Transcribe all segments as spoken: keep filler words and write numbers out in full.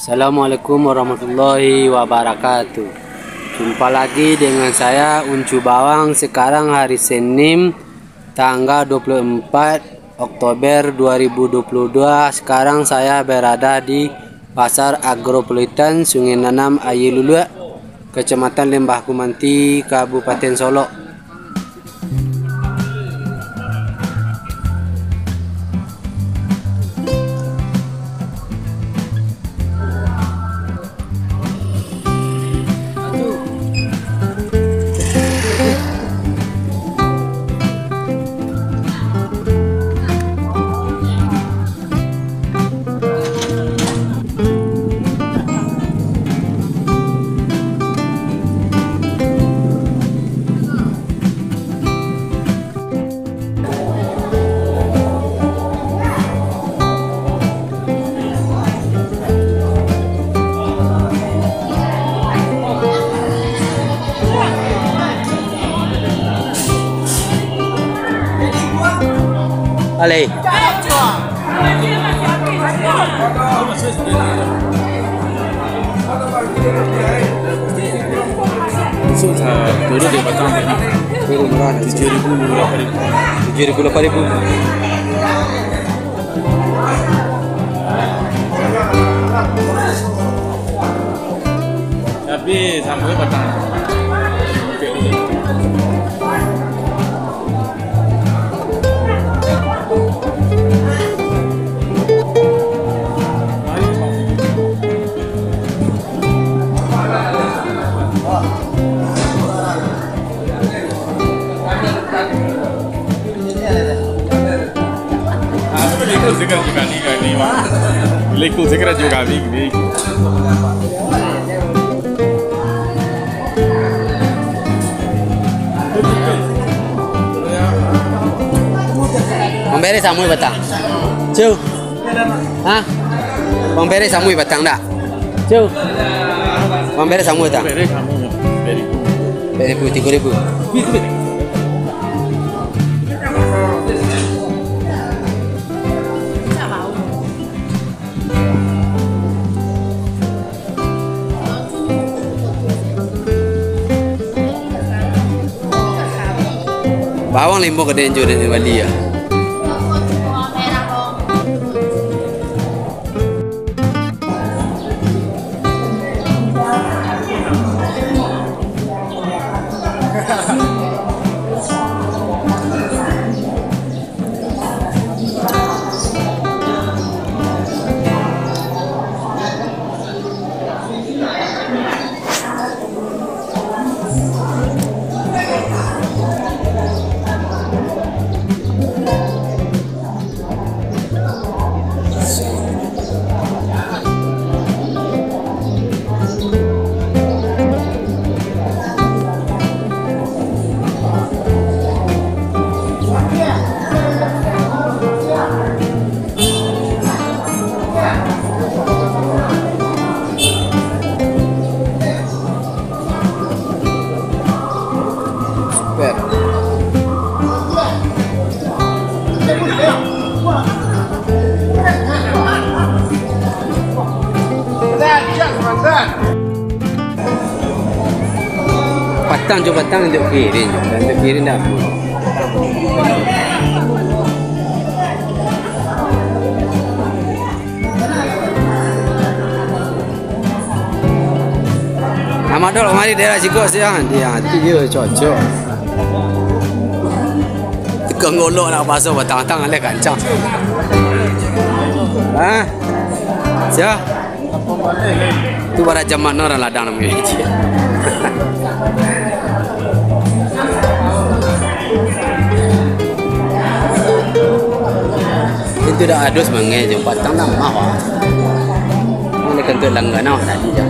Assalamualaikum warahmatullahi wabarakatuh. Jumpa lagi dengan saya Uncu Bawang. Sekarang hari Senin tanggal dua puluh empat Oktober dua ribu dua puluh dua. Sekarang saya berada di Pasar Agropolitan Sungai Nanam Ayilulua, Kecamatan Lembah Kumanti, Kabupaten Solok. Alay. Turun di batang Turun murah tujuh ribu delapan ribu. tujuh ribu delapan ribu. Tapi sampai batang. Segera juga nih kan nih mah. Lekul segera juga nih nih. Pemberi samui batang. Cu. Hah? Pemberi samui batang dah. Cu. Pemberi samui batang. Beri kamu beri. Beri putih tiga ribu. Bawang limbo gede juga di Bali ya. Batang coba batang untuk piring, untuk piring dah. Amadol, mari daerah Cikgu siang, dia hati dia cocok. Tukang golok nak basuh batang-batang ada kancang. Ah, siapa? Tu pada zaman orang ladang namanya. Itu dah adus mengai je batang dah mah. Ini kentut langganan tadi je.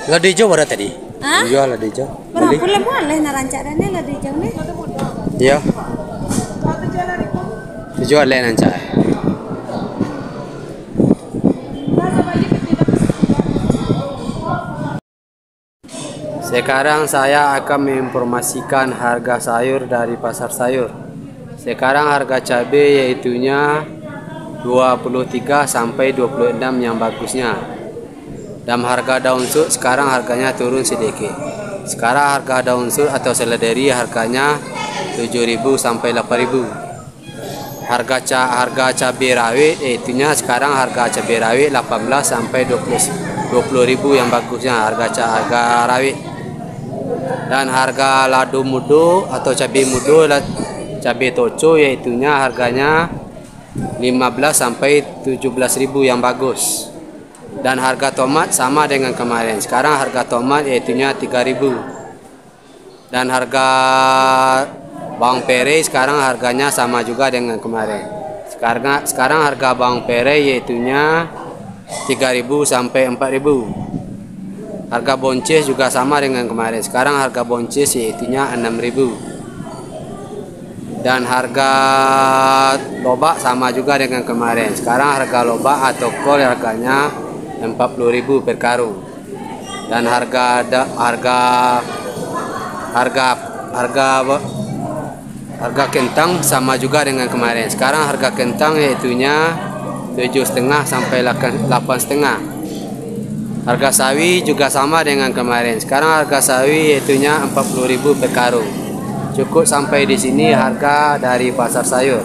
Lada hijau berapa tadi? Hah? Jual lada hijau. Berapa Beli? boleh boleh narancak dan lada hijau nih. Iya. Dijual lain aja. Sekarang saya akan menginformasikan harga sayur dari pasar sayur. Sekarang harga cabai yaitunya dua puluh tiga sampai dua puluh enam yang bagusnya. Dan harga daun sud sekarang harganya turun sedikit. Sekarang harga daun sud atau seledri harganya tujuh ribu sampai delapan ribu. Harga ca harga cabai rawit yaitunya sekarang harga cabai rawit delapan belas sampai dua puluh ribu yang bagusnya harga ca harga rawit. Dan harga lado mudo atau cabai mudo cabai toco yaitunya harganya lima belas sampai tujuh belas ribu yang bagus. Dan harga tomat sama dengan kemarin. Sekarang harga tomat yaitunya tiga ribu. Dan harga bawang pere sekarang harganya sama juga dengan kemarin. Sekarang sekarang harga bawang pere yaitunya tiga ribu sampai empat ribu. Harga boncis juga sama dengan kemarin. Sekarang harga boncis yaitunya enam ribu. Dan harga lobak sama juga dengan kemarin. Sekarang harga lobak atau kol harganya empat puluh ribu per karung. Dan harga da, harga harga harga harga kentang sama juga dengan kemarin. Sekarang harga kentang yaitunya tujuh setengah sampai delapan setengah. Harga sawi juga sama dengan kemarin. Sekarang harga sawi yaitunya empat puluh ribu per karung. Cukup sampai di sini harga dari pasar sayur.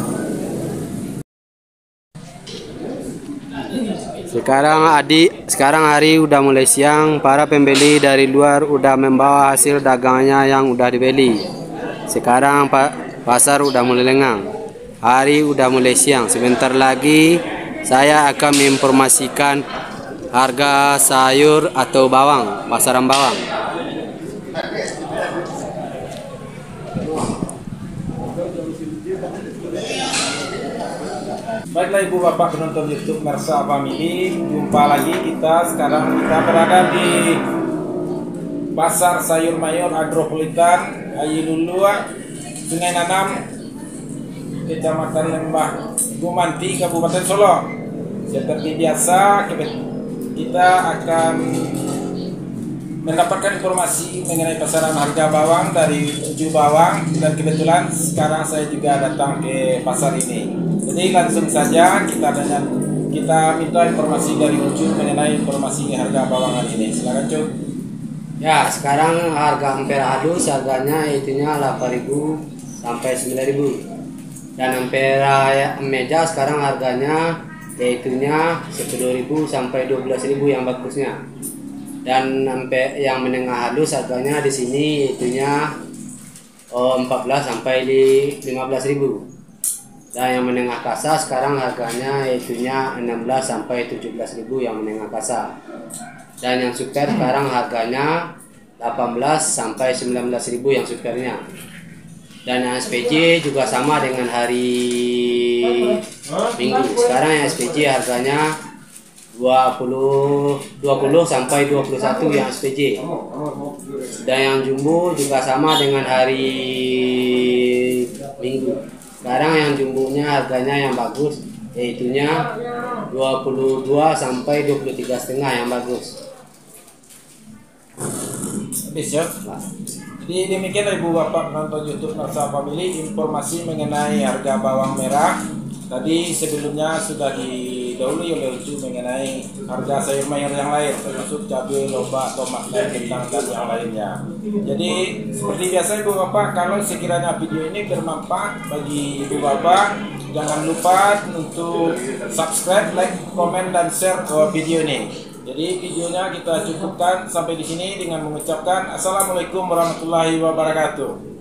Sekarang adik, sekarang hari udah mulai siang. Para pembeli dari luar udah membawa hasil dagangannya yang udah dibeli. Sekarang pak pasar udah mulai lengang. Hari udah mulai siang. Sebentar lagi saya akan menginformasikan harga sayur atau bawang, pasaran bawang. Baiklah ibu bapak penonton YouTube Mersa Family, jumpa lagi kita. Sekarang kita berada di Pasar Sayur Mayor Agropolitan Ayilulua, Sungai Nanam, Kecamatan Lembah Gumanti, Kabupaten Solo. Seperti biasa kita akan mendapatkan informasi mengenai pasaran harga bawang dari Unju Bawang, dan kebetulan sekarang saya juga datang ke pasar ini. Jadi langsung saja kita dengan kita minta informasi dari Unju mengenai informasi harga bawang hari ini. Silakan Cuk. Ya, sekarang harga ampera halus harganya yaitunya delapan ribu sampai sembilan ribu. Dan ampera meja sekarang harganya yaitunya sepuluh ribu sampai dua belas ribu yang bagusnya. Dan sampai yang menengah halus harganya di sini yaitunya oh, empat belas sampai lima belas ribu. Dan yang menengah kasar sekarang harganya yaitunya enam belas sampai tujuh belas ribu yang menengah kasar. Dan yang super sekarang harganya delapan belas sampai sembilan belas ribu yang supernya. Dan yang S P J juga sama dengan hari Minggu. Sekarang yang S P J harganya dua puluh sampai dua puluh satu yang S P J. Dan yang jumbo juga sama dengan hari Minggu. Sekarang yang jumbonya harganya yang bagus yaitunya dua puluh dua sampai dua puluh tiga setengah yang bagus. Habis ya. Jadi demikian ibu bapak penonton YouTube Mersa Family, informasi mengenai harga bawang merah. Tadi sebelumnya sudah didahului oleh Unju mengenai harga sayur mayur yang lain, termasuk cabai, lobak, tomat, dan kentang dan yang lainnya. Jadi seperti biasa ibu bapak, kalau sekiranya video ini bermanfaat bagi ibu bapak, jangan lupa untuk subscribe, like, komen, dan share ke video ini. Jadi videonya kita cukupkan sampai di sini dengan mengucapkan Assalamualaikum warahmatullahi wabarakatuh.